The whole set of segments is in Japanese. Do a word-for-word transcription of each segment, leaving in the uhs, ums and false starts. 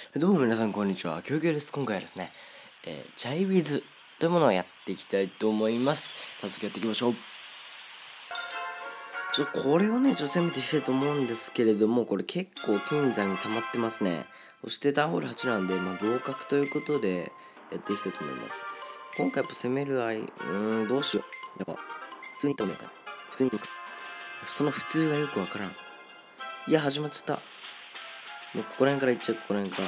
どうも皆さんこんにちは、きょうきょうです。今回はですね、えー、ジャイウィズというものをやっていきたいと思います。早速やっていきましょう。ちょこれをね、ちょっと攻めていきたいと思うんですけれども、これ結構金山に溜まってますね。そしてダンホールはちなんで、まあ同角ということでやっていきたいと思います。今回やっぱ攻める愛、うーん、どうしよう。やっぱ、普通にいった方がいいのかな。普通にいっていいですか。その普通がよくわからん。いや、始まっちゃった。もうここら辺からいっちゃう、ここら辺から。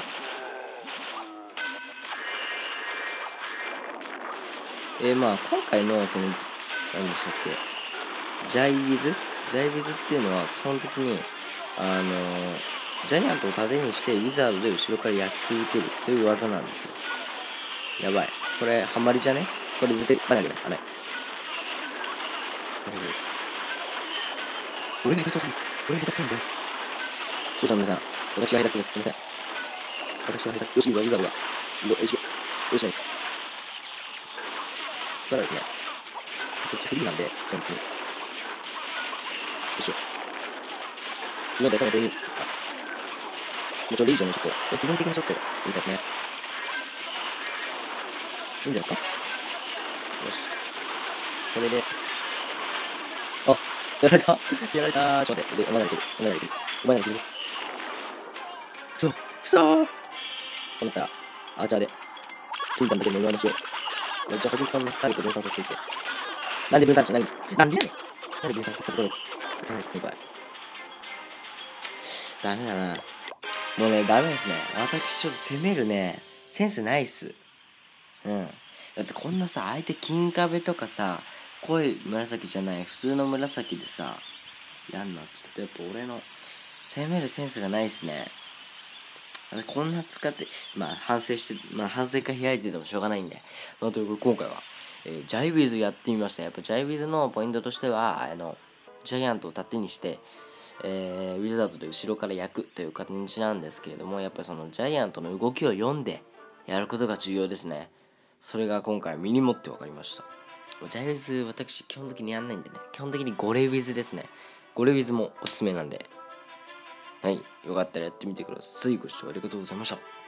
えー、まあ今回のその何でしたっけ、ジャイウィズジャイウィズっていうのは基本的にあのー、ジャイアントを盾にしてウィザードで後ろから焼き続けるという技なんですよ。やばい、これハマりじゃね。これ絶対バナナだ。あれ俺が下手すぎ俺が下手くそなんだよ。視聴者の皆さん、私が下手くそです。すいません。私は下手。よし、いいぞ、ウィザードがいいぞ。よし、よし、ないです。ただですね、こっちフリーなんで基本的によいしょ、今出さないといい。もうちょいいじゃんね。ちょっと気分的にちょっといいですね。いいんじゃないですか。よし、これで、あ、やられたやられたー。ちょっと待って、で、お前ならいける。お前ならいける。お前ならいけるぞ。くそ、くそーと思ったら、アーチャーで、金丹だけの上出しを。これじゃあ、補充感のターゲット分散させていって。なんで分散しないの。なんでやねん。なんで分散させてこれいかないです、先輩。ダメだな。もうね、ダメですね。私、ちょっと攻めるね、センスないっす。うん。だってこんなさ、相手金壁とかさ、濃い紫じゃない、普通の紫でさ、やんの。ちょっとやっぱ俺の攻めるセンスがないっすね。こんな使って、まあ反省して、まあ反省会開いててもしょうがないんで。まあということで今回は、えー、ジャイウィズやってみました。やっぱジャイウィズのポイントとしては、あの、ジャイアントを盾にして、えー、ウィザードで後ろから焼くという形なんですけれども、やっぱりそのジャイアントの動きを読んでやることが重要ですね。それが今回身に持って分かりました。ジャイウィズ私基本的にやんないんでね、基本的にゴレウィズですね。ゴレウィズもおすすめなんで、はい、よかったらやってみてください。ご視聴ありがとうございました。